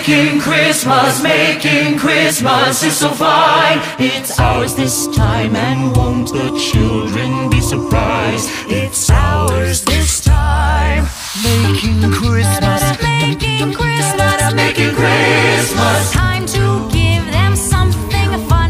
Making Christmas is so fine. It's ours this time, and won't the children be surprised? It's ours this time. Making Christmas, Making Christmas.